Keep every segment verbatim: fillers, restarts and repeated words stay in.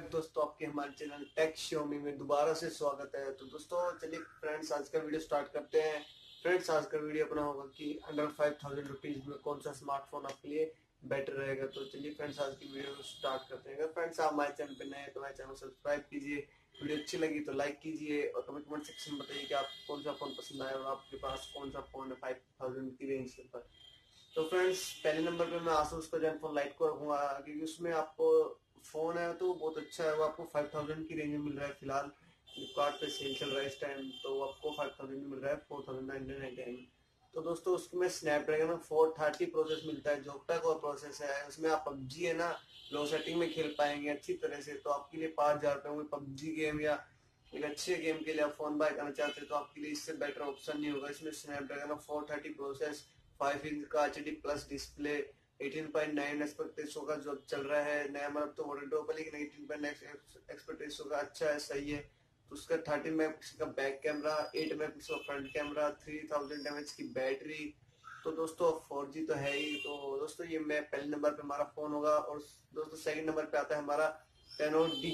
दोस्तों, आपके हमारे चैनल टेक श्योमी में दोबारा से स्वागत है। तो दोस्तों चलिए फ्रेंड्स, आज का वीडियो स्टार्ट करते हैं। फ्रेंड्स, आज का वीडियो अपना होगा कि अंडर फाइव थाउजेंड रुपीज में कौन सा स्मार्टफोन आपके लिए बेटर रहेगा। तो चलिए फ्रेंड्स, आज की वीडियो स्टार्ट करते हैं। अगर फ्रेंड्स आप हमारे चैनल पे नए हैं तो हमारे चैनल को सब्सक्राइब कीजिए, वीडियो अच्छी लगी तो लाइक कीजिए और कमेंट कमेंट सेक्शन में बताइए कि आपको कौन सा फोन पसंद आया और आपके पास कौन सा फोन है फाइव थाउजेंड की रेंज के ऊपर। तो फ्रेंड्स, पहले नंबर पे मैं आसूस का जेनफोन लाइट को रखूंगा, क्योंकि उसमें आपको फोन है तो बहुत अच्छा है। वो आपको फाइव थाउजेंड की रेंज में मिल रहा है। फिलहाल फ्लिपकार्ट पे सेल चल रहा है इस टाइम, तो आपको फाइव थाउजेंड में मिल रहा है फोर थाउजेंड नाइन नाइन में। तो दोस्तों उसमें स्नैपड्रैगन फोर थर्टी प्रोसेस मिलता है, जो ऑक्टा कोर प्रोसेस है। उसमें आप पबजी है ना, लो सेटिंग में खेल पाएंगे अच्छी तरह से। तो आपके लिए पाँच हजार रुपये में पबजी गेम या एक अच्छे गेम के लिए आप फोन बाय करना चाहते हैं तो आपके लिए इससे बेटर ऑप्शन नहीं होगा। इसमें Snapdragon four thirty process, five inch का H D plus display, eighteen point nine aspect ratio का जो चल रहा है नया, मतलब तो वोल्टो लेकिन eighteen point nine aspect ratio का अच्छा है, सही है। तो उसका थर्टीन मेगापिक्सल का बैक कैमरा, एट मेगापिक्सल का front camera, three thousand mAh की बैटरी। तो दोस्तों फोर जी तो है ही। तो दोस्तों ये मैं पहले नंबर पे हमारा फोन होगा। और दोस्तों सेकंड नंबर पे आता है हमारा टेनोर डी।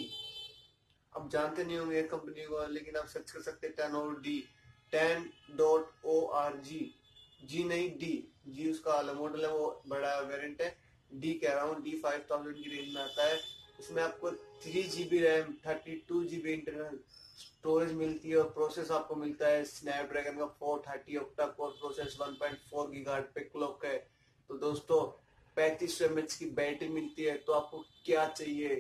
अब जानते नहीं होंगे कंपनी को, लेकिन आप सर्च कर सकते हैं Tenor D, ten dot O R G. जी नहीं डी, जी उसका अलग मॉडल है, वो बड़ा वेरिएंट है। डी कह रहा हूँ, डी फाइव थाउजेंड की रेंज में आता है। इसमें आपको three GB RAM, thirty two GB internal storage मिलती है और प्रोसेस आपको मिलता है स्नैपड्रैगन का four thirty octa core process, one point four gigahertz पे क्लॉक है। तो दोस्तों पैंतीस सौ एमएच की बैटरी मिलती है। तो आपको क्या चाहिए?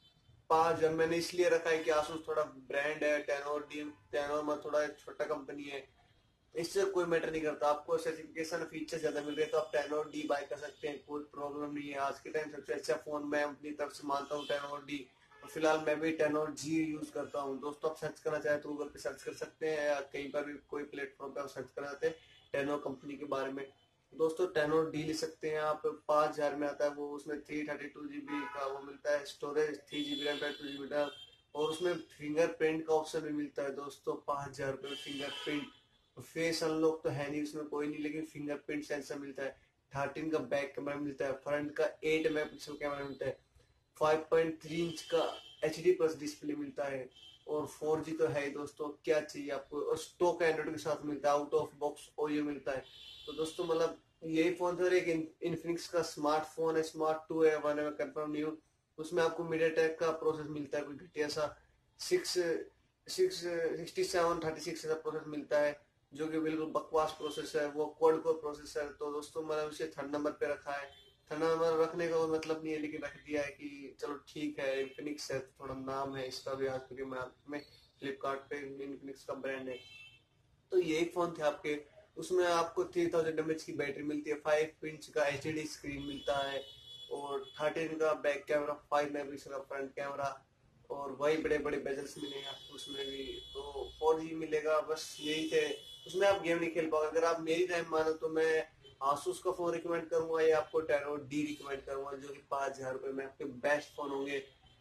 पांच जब मैंने इसलिए रखा है कि आसूस थोड़ा ब्रांड है, टेनोर डी टेनोर में थोड़ा छोटा कंपनी है, इससे कोई मैटर नहीं करता। आपको सर्टिफिकेशन फीचर ज्यादा मिल रहे हैं तो आप टेनोर डी बाय कर सकते हैं, कोई प्रॉब्लम नहीं है। आज के टाइम सबसे अच्छा फोन मैं अपनी तरफ से मानता हूँ टेनोर डी। और फिलहाल मैं भी टेनोर जी यूज करता हूँ। दोस्तों आप सर्च करना चाहे तो गूगल पे सर्च कर सकते हैं या कहीं पर भी कोई प्लेटफॉर्म पे आप सर्च कर सकते हैं टेनोर कंपनी के बारे में। दोस्तों टेनोर डी ले सकते हैं आप, पाँच हजार में आता है वो। उसमें थ्री थर्टी टू जीबी का वो मिलता है storage, three GB RAM, two GB RAM, और उसमें फिंगरप्रिंट का ऑप्शन भी मिलता है। दोस्तों पाँच हजार रुपये में फिंगरप्रिंट, फेस अनलॉक तो है नहीं उसमें कोई नहीं, लेकिन फिंगरप्रिंट सेंसर मिलता है। थर्टीन का बैक कैमरा मिलता है, फ्रंट का एट मेगापिक्सल कैमरा मिलता है, फाइव पॉइंट थ्री इंच का एच डी प्लस डिस्प्ले मिलता है, और फोर जी तो है ही। दोस्तों क्या चाहिए आपको? और स्टॉक एंड्रॉइड के साथ मिलता है, आउट ऑफ बॉक्स ओयो मिलता है। तो दोस्तों मतलब यही फोन था। एक इन्फिनिक्स का स्मार्टफोन है, स्मार्ट टू है, वन है, कंफर्म नहीं हूँ। उसमें आपको मीडियाटेक का प्रोसेस मिलता है, कोई घटिया सा six six sixty seven thirty six ऐसा प्रोसेस मिलता है, जो कि बिल्कुल बकवास प्रोसेस है। वो क्वाड कोर प्रोसेस है। तो दोस्तों मैंने उसे थर्ड नंबर पे रखा है। थर्ड नंबर रखने का कोई मतलब नहीं है, लेकिन रख दिया है कि चलो ठीक है, इन्फिनिक्स है तो थोड़ा नाम है इसका भी, आज के में फ्लिपकार्ट पे इन्फिनिक्स का ब्रांड है। तो यही फोन थे आपके। उसमें आपको थ्री थाउजेंड एमएच की बैटरी मिलती है, फाइव इंच का एच डी स्क्रीन मिलता है, और थर्टीन का बैक कैमरा, फाइव मेगापिक्सल का फ्रंट कैमरा, और वही बड़े बड़े बेजल्स मिलेंगे आपको उसमें भी। तो फोर जी मिलेगा। बस यही थे। उसमें आप गेम नहीं खेल पाओगे। अगर आप मेरी टाइम मानो तो मैं आसूस का फोन रिकमेंड करूंगा या आपको टेनो डी रिकमेंड करूंगा, जो कि पांच हजार रुपए में आपके बेस्ट फोन होंगे।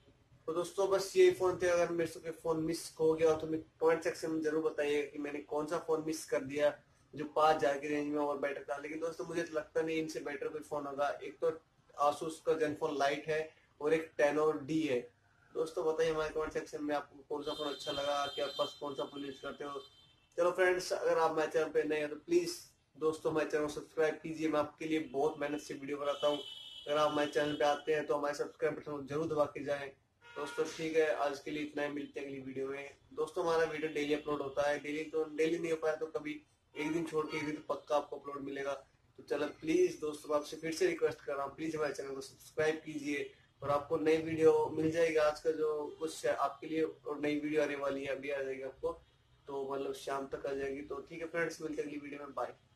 तो दोस्तों बस यही फोन थे। अगर मेरे से फोन मिस हो गया तो कमेंट सेक्शन में जरूर बताइए कि मैंने कौन सा फोन मिस कर दिया जो पांच हजार की रेंज में और बेटर था। लेकिन दोस्तों मुझे तो लगता नहीं इनसे बेटर कोई फोन होगा। एक तो आसूस का जेनफोन लाइट है और एक टेनोर डी है। दोस्तों बताइए हमारे कमेंट सेक्शन में आपको कौन सा फोन अच्छा लगा, क्या आप पास कौन सा फोन यूज करते हो। चलो फ्रेंड्स, अगर आप मेरे चैनल पे नए हैं तो प्लीज दोस्तों मेरे चैनल को सब्सक्राइब कीजिए। मैं आपके लिए बहुत मेहनत से वीडियो बनाता हूँ। अगर आप हमारे चैनल पे आते हैं तो हमारे सब्सक्राइब बटन को जरूर दबा के जाएं। दोस्तों ठीक है, आज के लिए इतना ही। मिलते हैं अगली वीडियो में। दोस्तों हमारा वीडियो डेली अपलोड होता है। डेली तो डेली नहीं हो पाया तो कभी एक दिन छोड़ के एक दिन तो पक्का आपको अपलोड मिलेगा। तो चलो प्लीज दोस्तों, आपसे फिर से रिक्वेस्ट कर रहा हूँ, प्लीज हमारे चैनल को सब्सक्राइब कीजिए और आपको नई वीडियो मिल जाएगी। आज का जो कुछ आपके लिए और नई वीडियो आने वाली है, अभी आ जाएगी आपको। तो मतलब शाम तक आ जाएगी। तो ठीक है फ्रेंड्स, मिलते हैं अगली वीडियो में। बाय।